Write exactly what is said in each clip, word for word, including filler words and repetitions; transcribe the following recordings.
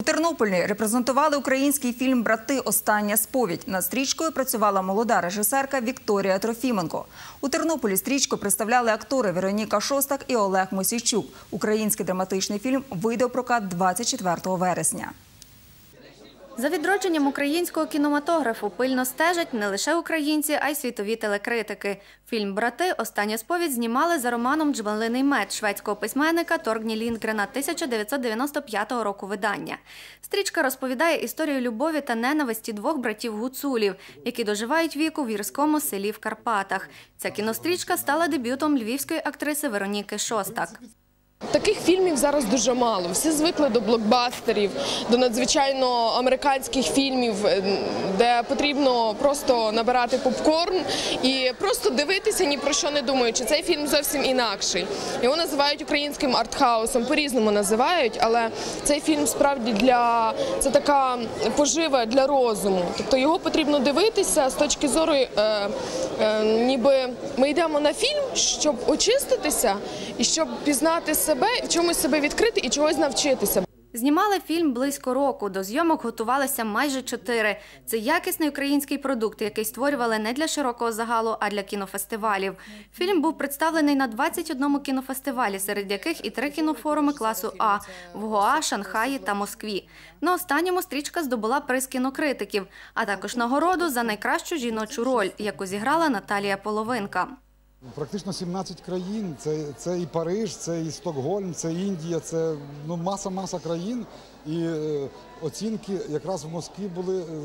У Тернополі репрезентували український фільм «Брати. Остання сповідь». Над стрічкою працювала молода режисерка Вікторія Трофіменко. У Тернополі стрічку представляли актори Вероніка Шостак і Олег Мосійчук. Український драматичний фільм вийде у прокат двадцять четвертого вересня. За відродженням українського кінематографу пильно стежать не лише українці, а й світові телекритики. Фільм «Брати. Остання сповідь» знімали за романом «Джмелиний меч» шведського письменника Торгні Ліндгрена тисяча дев'ятсот дев'яносто п'ятого року видання. Стрічка розповідає історію любові та ненависті двох братів-гуцулів, які доживають віку в гірському селі в Карпатах. Ця кінострічка стала дебютом львівської актриси Вероніки Шостак. Таких фільмів зараз дуже мало. Всі звикли до блокбастерів, до надзвичайно американських фільмів, де потрібно просто набирати попкорн і просто дивитися, ні про що не думаючи. Цей фільм зовсім інакший. Його називають українським артхаусом, по-різному називають, але цей фільм справді для це така пожива для розуму. Тобто його потрібно дивитися з точки зору, е, е, ніби ми йдемо на фільм, щоб очиститися і щоб пізнати себе, в чомусь себе відкрити і чогось навчитися. Знімали фільм близько року, до зйомок готувалися майже чотири. Це якісний український продукт, який створювали не для широкого загалу, а для кінофестивалів. Фільм був представлений на двадцять одному кінофестивалі, серед яких і три кінофоруми класу А – в Гоа, Шанхаї та Москві. На останньому стрічка здобула приз кінокритиків, а також нагороду за найкращу жіночу роль, яку зіграла Наталія Половинка. Практично сімнадцять країн, це, це і Париж, це і Стокгольм, це Індія, це ну, маса-маса країн. І е, оцінки якраз в Москві були е,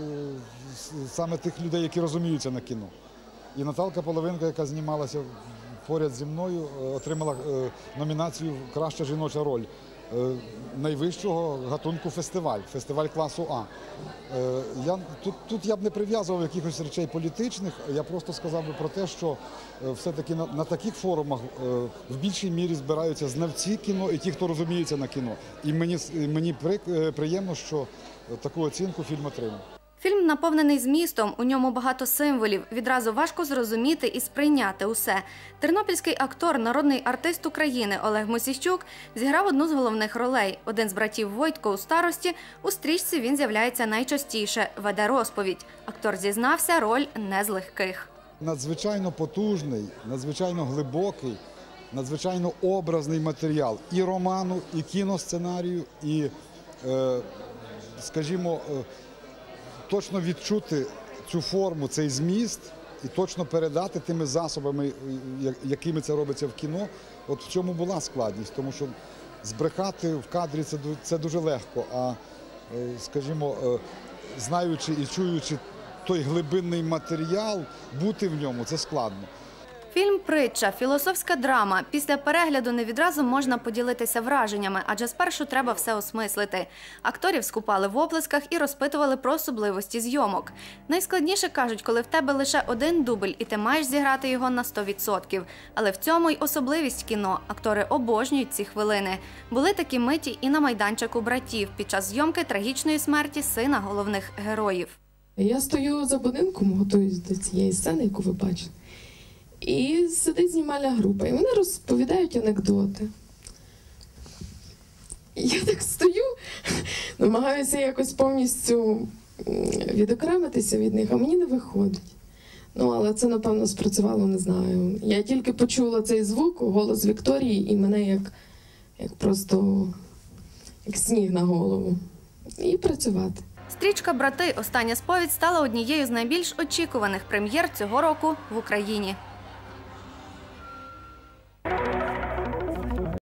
саме тих людей, які розуміються на кіно. І Наталка Половинка, яка знімалася поряд зі мною, отримала е, номінацію «Краща жіноча роль» е, найвищого гатунку фестиваль, фестиваль класу А. Е, я, тут, тут я б не прив'язував якихось речей політичних, я просто сказав би про те, що е, все-таки на, на таких форумах е, в більшій мірі збираються знавці кіно і ті, хто розуміється на кіно. І мені, мені при, е, приємно, що таку оцінку фільм отримав. Фільм наповнений змістом, у ньому багато символів, відразу важко зрозуміти і сприйняти усе. Тернопільський актор, народний артист України Олег Мосійчук зіграв одну з головних ролей. Один з братів Войтко у старості, у стрічці він з'являється найчастіше, веде розповідь. Актор зізнався, роль не з легких. Надзвичайно потужний, надзвичайно глибокий, надзвичайно образний матеріал і роману, і кіносценарію, і, е, скажімо, е, точно відчути цю форму, цей зміст і точно передати тими засобами, якими це робиться в кіно. От в цьому була складність, тому що збрехати в кадрі це, це дуже легко, а, скажімо, знаючи і чуючи той глибинний матеріал, бути в ньому – це складно. Фільм «Притча» – філософська драма. Після перегляду не відразу можна поділитися враженнями, адже спершу треба все осмислити. Акторів скупали в оплесках і розпитували про особливості зйомок. Найскладніше, кажуть, коли в тебе лише один дубль і ти маєш зіграти його на сто відсотків. Але в цьому й особливість кіно. Актори обожнюють ці хвилини. Були такі миті і на майданчику братів під час зйомки трагічної смерті сина головних героїв. Я стою за будинком, готуюсь до цієї сцени, яку ви бачите. І сидить знімальна група, і вони розповідають анекдоти. І я так стою, намагаюся якось повністю відокремитися від них, а мені не виходить. Ну, але це, напевно, спрацювало, не знаю. Я тільки почула цей звук, голос Вікторії, і мене як, як просто як сніг на голову. І працювати. Стрічка «Брати. Остання сповідь» стала однією з найбільш очікуваних прем'єр цього року в Україні.